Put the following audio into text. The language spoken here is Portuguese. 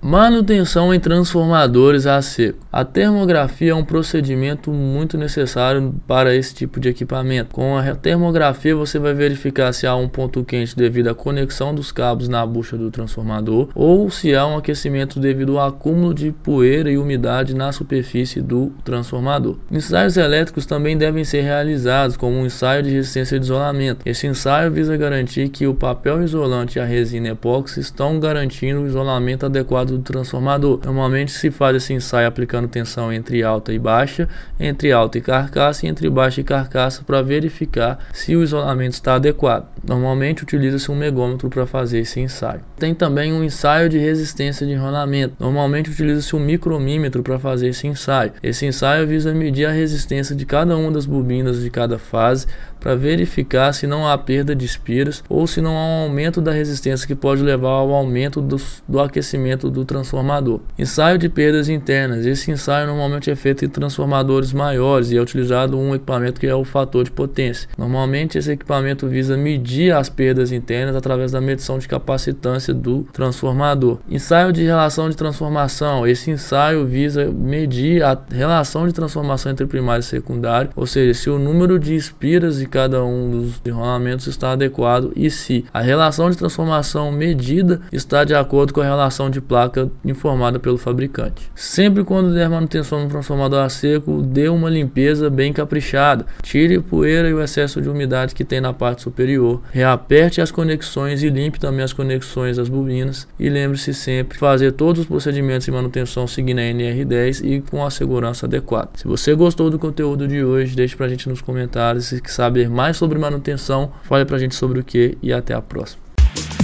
Manutenção em transformadores a seco. A termografia é um procedimento muito necessário para esse tipo de equipamento. Com a termografia você vai verificar se há um ponto quente devido à conexão dos cabos na bucha do transformador ou se há um aquecimento devido ao acúmulo de poeira e umidade na superfície do transformador. Ensaios elétricos também devem ser realizados, como um ensaio de resistência de isolamento. Esse ensaio visa garantir que o papel isolante e a resina epóxi estão garantindo o isolamento adequado do transformador. Normalmente se faz esse ensaio aplicando tensão entre alta e baixa, entre alta e carcaça e entre baixa e carcaça para verificar se o isolamento está adequado. Normalmente utiliza-se um megômetro para fazer esse ensaio. Tem também um ensaio de resistência de enrolamento. Normalmente utiliza-se um micromímetro para fazer esse ensaio. Esse ensaio visa medir a resistência de cada uma das bobinas de cada fase para verificar se não há perda de espiras ou se não há um aumento da resistência que pode levar ao aumento do aquecimento do transformador. Ensaio de perdas internas. Esse ensaio normalmente é feito em transformadores maiores e é utilizado um equipamento que é o fator de potência. Normalmente esse equipamento visa medir as perdas internas através da medição de capacitância do transformador. Ensaio de relação de transformação. Esse ensaio visa medir a relação de transformação entre primário e secundário, ou seja, se o número de espiras de cada um dos enrolamentos está adequado e se a relação de transformação medida está de acordo com a relação de placa informada pelo fabricante. Sempre quando der manutenção no transformador a seco, dê uma limpeza bem caprichada. Tire a poeira e o excesso de umidade que tem na parte superior. Reaperte as conexões e limpe também as conexões das bobinas. E lembre-se sempre de fazer todos os procedimentos de manutenção seguindo a NR10 e com a segurança adequada. Se você gostou do conteúdo de hoje, deixe pra gente nos comentários. Se saber mais sobre manutenção, fale pra gente sobre o que e até a próxima.